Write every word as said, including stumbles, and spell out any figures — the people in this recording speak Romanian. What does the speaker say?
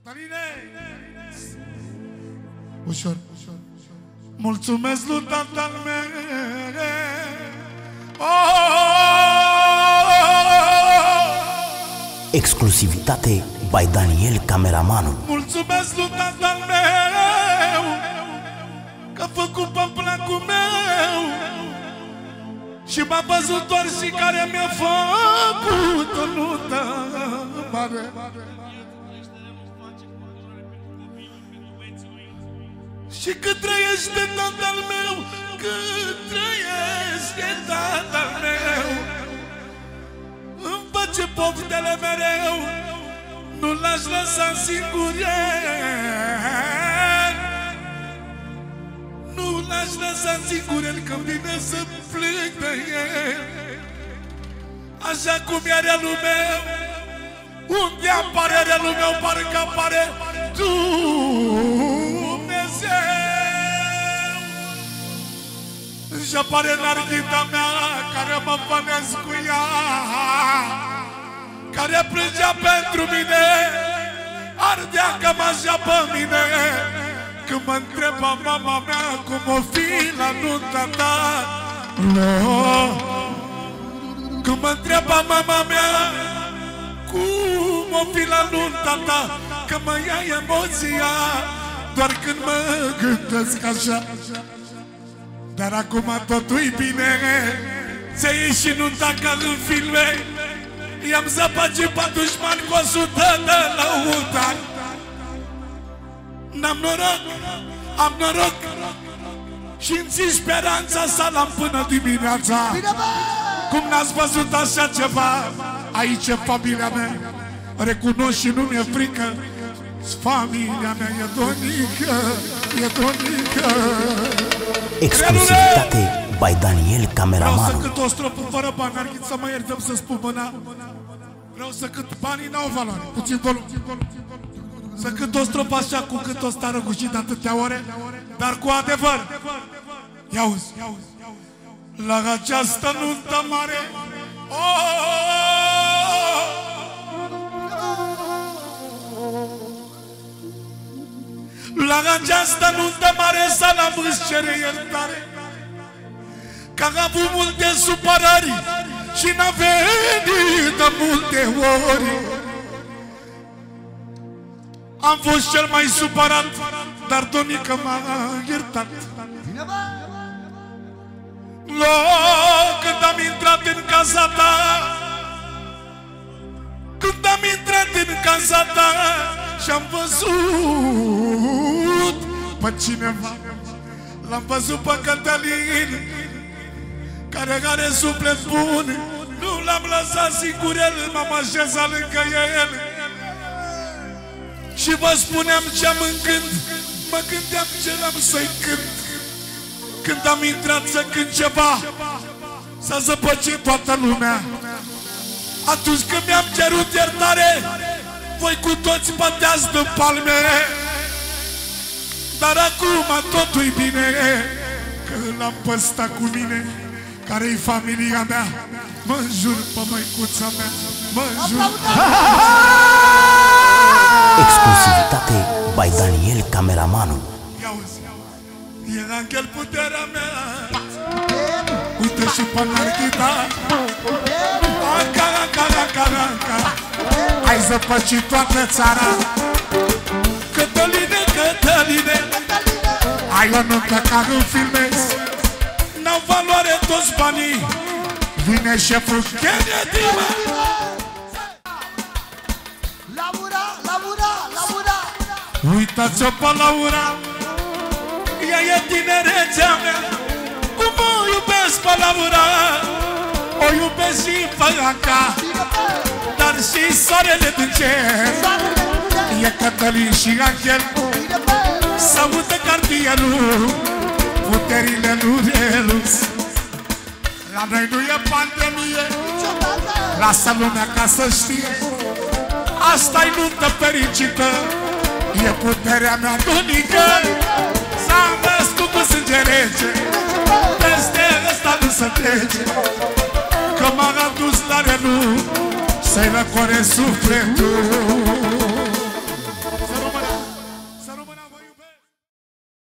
Cătăline! Ușor. Mulțumesc lui tatăl meu. Exclusivitate by Daniel Cameramanul. Mulțumesc lui tatăl meu că a făcut pe placul meu și m-a văzut doar și care mi-a făcut o nută mare. Și cât trăiește tatăl meu, cât trăiește tatăl meu, îmi face poftele mereu, nu l-aș lăsa singurel, nu l-aș lăsa singurel, că-mi vine să plâng de el. Așa cum e relul meu, unde apare relul meu, parcă apare Dumnezeu. Și apare narghita mea, care mă pănesc cu ea, care plângea pentru mine, ardea cam așa pe mine. Când mă întreba mama mea cum o fi la nunta ta, no. Când mă întreba mama mea cum o fi la nunta ta, că mă ia emoția doar când mă gândesc așa. Dar acum totul-i bine, ți-a ieșit nunta ca în filme. I-am zăpăcit pe dușmani cu o sută de lăutari. N-am noroc, am noroc și-mi ții speranța să l-am până dimineața. Cum n-ați văzut așa ceva aici în familia mea? Recunosc și nu mi-e frică, familia mea e donică, e donică. Exclusivitate by Daniel Cameramanul. Vreau să cânt o strofă fără bani, Arghit, să mă iertăm să spun mâna. Vreau să cânt, banii n-au valoare, puțin volum. Să cânt o strofă așa cum cânt o stă răgușit de atâtea ore, dar cu adevăr. Ia-uzi, la această nuntă mare, la această nuntă mare Salam îți cere iertare, că am avut multe supărări și n-a venit de multe ori. Am fost cel mai supărat, dar Donica m-a iertat. Lo, când am intrat în casa ta, când am intrat în casa ta și-am văzut pe cineva, l-am văzut pe Cătălin, care are suflet bun, nu l-am lăsat singur, el m-am așezat lângă el și vă spuneam ce-am în gând, mă gândeam ce l-am să-i cânt. Când am intrat să cânt ceva, s-a zăpăcit toată lumea. Atunci când mi-am cerut iertare, voi cu toți băteați de palme. Dar acum totul-i bine, că l-am păstrat cu mine, care-i familia mea. Mă jur pe măicuța mea, mă jur. Exclusivitate by Daniel Cameramanul. E Angel puterea mea. Uite și pe Narghita, Anca, Anca, Anca, Anca, ai zăpăcit toată țara. Cătăline, Cătăline, ai o nuntă ca în filme, n-au valoare toți banii. Vine șeful Kennedy, mă. Laura, Laura, Laura. Uitați-o pe Laura, ea e tinerețea mea. Cum o iubesc pe Laura, o iubesc și pe Anca, dar și soarele din cer. E Cătălin și Angel, s-audă cartierul, puterile lui Relus. La noi nu e pandemie, lasă lumea ca să știe. Asta-i nuntă fericită, e puterea mea donică. S-a născut cu sânge rece, peste ăsta nu se trece, că m-a adus la Relu să-i răcore sufletul.